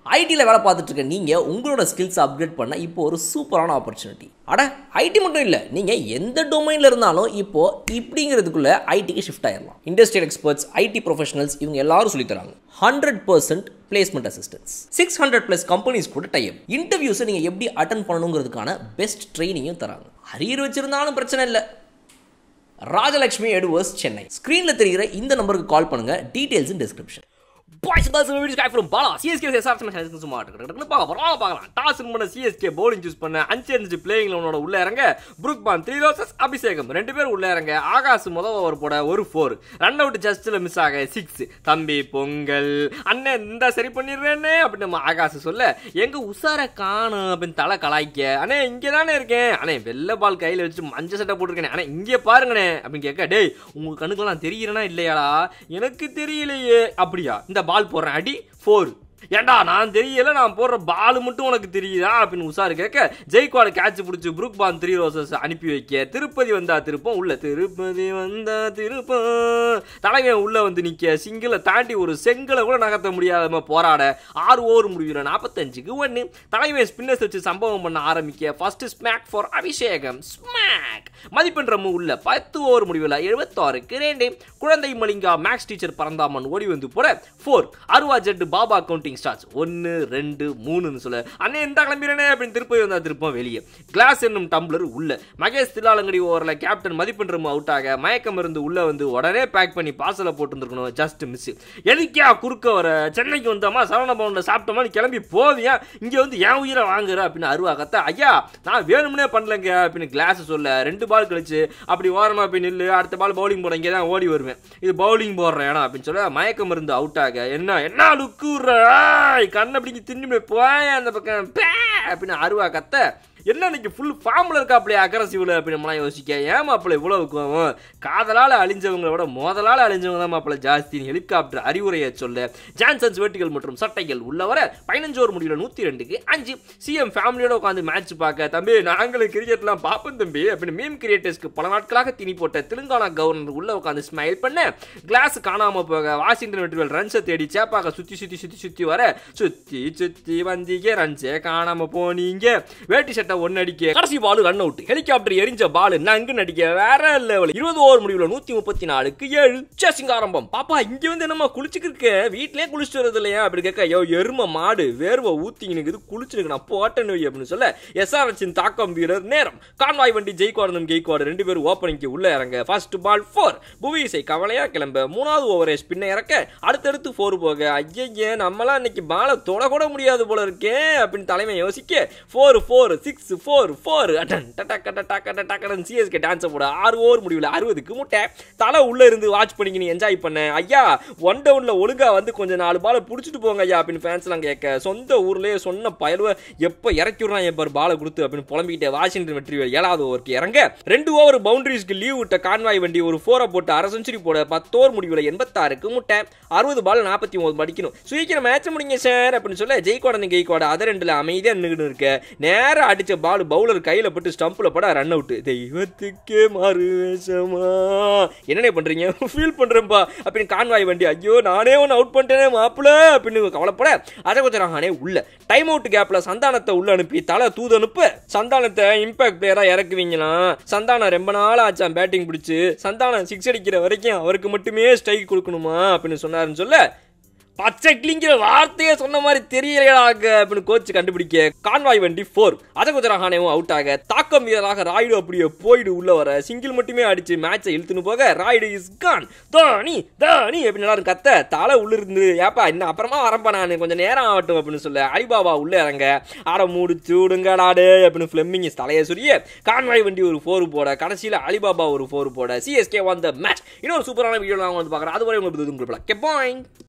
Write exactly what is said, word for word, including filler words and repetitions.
ஐடியில் வேலை பார்த்துட்டு இருக்க நீங்கள் உங்களோட ஸ்கில்ஸ் அப்கிரேட் பண்ண இப்போ ஒரு சூப்பரான ஆப்பர்ச்சுனிட்டி. அட ஐடி மட்டும் இல்லை, நீங்கள் எந்த டொமைனில் இருந்தாலும் இப்போது இப்படிங்கிறதுக்குள்ளே ஐடிக்கு ஷிஃப்ட் ஆகிடலாம். இண்டஸ்ட்ரியல் எக்ஸ்பர்ட்ஸ், ஐடி ப்ரொஃபஷனல்ஸ் இவங்க எல்லாரும் சொல்லித்தராங்க. Hundred percent placement assistance, six hundred plus companies கூட டைப். இன்டர்வியூஸை நீங்கள் எப்படி அட்டன் பண்ணணுங்கிறதுக்கான பெஸ்ட் ட்ரைனிங்கும் தராங்க. அரியர் வச்சிருந்தாலும் பிரச்சனை இல்லை. ராஜலக்ஷ்மி எட்வர்ஸ், சென்னை. ஸ்க்ரீனில் தெரிகிற இந்த நம்பருக்கு கால் பண்ணுங்கள். Details in description. Boys and girls, we are from Balaw. C S K S R H சும்மா இருக்குன்னு பார்க்கலாம் பார்க்கலாம். டாஸ் பண்ண C S K bowling choose பண்ண அஞ்சு அஞ்சு பிளேயிங் லோனோட உள்ள இறங்க புருக்பான் த்ரீ ரோசஸ் அபிஷேகம் ரெண்டு பேரும் உள்ள இறங்க ஆகாஷ் முதல் ஓவர் போட ஒரு ஃபோர் ரன் அவுட் ஜஸ்ட்ல மிஸ் ஆக சிக்ஸ். தம்பி பொங்கல் அண்ணன் இந்த சரி பண்ணிடுறேன்னே அப்படின்னு நம்ம ஆகாஷ் சொல்ல எங்க உசார காணும் அப்படின்னு தலை கலாய்க்க அண்ணே இங்கே தானே இருக்கேன் அண்ணே வெள்ளை பால் கையில் வச்சு மஞ்சள் சட்டை போட்டிருக்கேன் அண்ணே இங்கே பாருங்கண்ணே அப்படின்னு கேட்க டேய் உங்க கண்ணுக்கெல்லாம் தெரிகிறேனா இல்லையாடா எனக்கு தெரியலையே அப்படியா இந்த பால் போடுறேன் அடி ஃபோர் ஏண்டா நான் தெரியல நான் போடுற பால் மட்டும் உனக்கு தெரியுதா அப்படின்னு உசாரு கேட்க ஜெய்க்வாட் கேட்ச் பிடிச்சி புருக்பான் த்ரீ ரோசஸ் அனுப்பி வைக்க திருப்பதி வந்தா திருப்பம் உள்ள திருப்பதி வந்தா திருப்பம் தலைவன் உள்ள வந்து நிக்க சிங்கிளை தாண்டி ஒரு செங்கலை கூட நகர்த்த முடியாத போராட ஆறு ஓவர் முடிவில் நாற்பத்தஞ்சுக்கு ஒன்று தலைவன் ஸ்பின்னர்ஸ் வச்சு சம்பவம் பண்ண ஆரம்பிக்க ஃபர்ஸ்ட் ஸ்மாக் ஃபார் அபிஷேகம் ஸ்மாக் மதிப்பெண் ரம்மு உள்ள பத்து ஓவர் முடிவில் எழுபத்தாறுக்கு ரெண்டு. குழந்தை மலிங்கா மேக்ஸ் டீச்சர் பரந்தாமன் ஓடி வந்து போட ஃபோர். அருவா ஜெட் பாபா கவுண்டிங் ஸ்டார்ட்ஸ் ஒன்று ரெண்டு மூணுன்னு சொல்ல அண்ணே இந்த கிளம்பிறனே அப்படின்னு திருப்பி வந்தா திருப்பம் வெளியே. கிளாஸ் என்னும் டம்ளர் உள்ள. மகேஷ் தில்லாலங்கடி ஓவரில் கேப்டன் மதிப்பெண் ரம்மு அவுட் ஆக மயக்கம் இருந்து உள்ள வந்து உடனே பேக் பண்ணி பார்சலை போட்டுருக்கணும். Just miss. எதுக்கியா குறுக்க வர சென்னைக்கு வந்தோமா சரவண பவனில் சாப்பிட்டோமா கிளம்பி போவியா இங்கே வந்து என் உயிரை வாங்குற அப்படின்னு அருவா கத்த ஐயா நான் வேணும்னே பண்ணலங்க அப்படின்னு கிளாஸ் சொல்ல ரெண்டு பால் கழிச்சு அப்படி ஓரமா போய் நில்லு அடுத்த பால் பவுலிங் போட இங்கே தான் ஓடி வருவேன் இது பவுலிங் போடுறேன் ஏன்னா அப்படின்னு சொல்ல மயக்கம் இருந்து அவுட் ஆக என்ன என்ன லுக்குற கண்ணை பிடிக்கி தின்னு போய் அந்த பக்கம் அப்படின்னு அருவா கத்த என்ன இன்னைக்கு ஃபுல் ஃபார்மில் இருக்கா அப்படியே அக்ரஸிவ்ல அப்படின்னு நம்மளாம் யோசிக்க ஏன் மாப்பிள்ள இவ்வளவு கோவம் காதலால் அழிஞ்சவங்களை விட மோதலால் அழிஞ்சவங்க தான் மாப்பிள்ள ஜாஸ்தி ஹெலிகாப்டர் அறிவுரையை சொல்ல ஜான்சன்ஸ் வேட்டிகள் மற்றும் சட்டைகள் உள்ள வர பதினஞ்சு ஓவர் முடிவில் நூற்றி ரெண்டுக்கு அஞ்சு. சிஎம் ஃபேமிலியோட உட்காந்து மேட்ச் பார்க்க தம்பி நாங்களும் கிரிக்கெட்லாம் பார்ப்போம் தம்பி அப்படின்னு மீம் கிரியேட்டர்ஸ்க்கு பல நாட்களாக திணி போட்ட தெலுங்கானா கவர்னர் உள்ள உட்காந்து ஸ்மைல் பண்ண கிளாஸ் காணாம போக வாஷிங்டன் வெற்றிவேல் ரன்ஸை தேடி சேப்பாக சுற்றி சுற்றி சுற்றி சுற்றி வர சுற்றி சுற்றி வந்தீங்க ரன்ஸே காணாம போனீங்க வேட்டி சட்டை ஒன்னு அடிக்க கடைசி பால் ரன் அவுட். ஹெலிகாப்டர் எரிஞ்ச பால் நங்கு நடிக்க வேற லெவல். இருபது ஓவர் முடிவில் நூத்தி முப்பத்தி நாலுக்கு ஏழு. சேசிங் ஆரம்பம். பாப்பா இங்க வந்து என்னமா குளிச்சுக்கு இருக்க வீட்லயே குளிச்சுட்டு வரது இல்லையா அப்படி கேட்க யோ எரும மாடு வேர்வை ஊத்திங்க குளிச்சுருக்கு நான் போட்டேன் அப்படின்னு சொல்ல எஸ்ஆர்ஹெச் தாக்கம் வீரர் நேரம். கான்வாய் வண்டி ஜெய்க்வாட்-ன கெய்க்வாட் ரெண்டு பேரும் ஓப்பனிங்க்கு உள்ள இறங்க ஃபர்ஸ்ட் பால் ஃபோர். புவிசை கவலையா கிளம்ப மூணாவது ஓவரே ஸ்பின்னை இறக்க அடுத்தடுத்து ஃபோர் போக ஐயே நம்மளாம் இன்னைக்கு பாலை தொட கூட முடியாது போல இருக்கே அப்படின்னு தலைமை யோசிக்க four four six four four அட்டன் டக்க டக்க டக்க சிஎஸ்கே டான்ஸ் போட ஆறு ஓவர் முடிவில் அறுபதுக்கு முட்டை. தலை உள்ள இருந்து வாட்ச் பண்ணி நீ என்ஜாய் பண்ண ஐயா ஒன் டவுன்ல ஒழுங்கா வந்து கொஞ்சம் நாலு பாலை பிடிச்சிட்டு போங்க ஐயா அப்படின்னு ஃபேன்ஸ் எல்லாம் கேட்க சொந்த ஊர்லயே சொன்ன பயலுவ எப்ப இறக்கி விடுறான் எப்ப பாலை கொடுத்து அப்படின்னு புலம்பிக்கிட்டே வாஷிங்டன் வெற்றிவேல் ஏழாவது ஓவருக்கு இறங்க ரெண்டு ஓவர் பவுண்டரிஸ்க்கு லீவ் விட்ட கான்வாய் வண்டி ஒரு ஃபோரை போட்டு அரை செஞ்சுரி போட பத்து ஓவர் முடிவில் எண்பத்தாறுக்கு முட்டை. அறுபது பால் நாற்பத்தி ஒன்பது படிக்கணும் சீக்கிரம் மேட்ச் முடிங்க சார் அப்படின்னு சொல்ல ஜெய்க்வாட்-ன கெய்க்வாட் அதை ரெண்டுல அமைதியா நின்றுட்டு இருக்க நேரம் அடிச்ச பால் பவுலர் கையில பட்டு ஸ்டம்ப்ல பட ரன் அவுட். தெய்வத்துக்கே மாறு வேஷமா என்னனே பண்றீங்க ஃபீல் பண்றேன்பா அப்படின்னு கான்வாய் வண்டி ஐயோ நானே ஒன்னு அவுட் பண்ணிட்டேனே மாப்பிள அப்படின்னு கவலைப்பட அதை கொஞ்சம் உள்ள டைம் அவுட் கேப்ல சந்தானத்தை உள்ள அனுப்பி தலை தூது அனுப்ப சந்தானத்தை இம்பாக்ட் பிளேயரா இறக்குவீங்களா சந்தானம் ரொம்ப நாள் ஆச்சான் பேட்டிங் பிடிச்சு சந்தானம் சிக்ஸ் அடிக்கிற வரைக்கும் அவருக்கு மட்டுமே ஸ்ட்ரைக் கொடுக்கணுமா அப்படின்னு சொன்னாருன்னு சொல்ல பச்சை கிளிங்கிற வார்த்தையே சொன்ன மாதிரி தெரியலையாக அப்படின்னு கோச்சு கண்டுபிடிக்க கான்வாய் வண்டி ஃபோர். அஜகுஜரஹானேவும் அவுட் ஆக தாக்கம் வீரராக ராய்டு அப்படியே போயிடு உள்ள வர சிங்கிள் மட்டுமே அடிச்சு மேட்சை இழுத்துன்னு போக ராய்டு இஸ் கான் தோனி தோனி அப்படின்னு எல்லாரும் கத்த தலை உள்ள இருந்து ஏப்பா இன்னும் அப்புறமா வரப்பா நான் கொஞ்சம் நேரம் ஆகட்டும் அப்படின்னு சொல்ல அலிபாபா உள்ள இறங்க ஆட மூடிச்சு விடுங்கடாடு அப்படின்னு ஃபிளெமிங் தலையை சுரிய கான்வாய் வண்டி ஒரு ஃபோர் போட கடைசியில் அலிபாபா ஒரு ஃபோர் போட சிஎஸ்கே வந்த மேட்ச். இன்னொரு சூப்பரான வீடியோ நான் வந்து பார்க்குறேன் அதுவரை உங்களுக்கு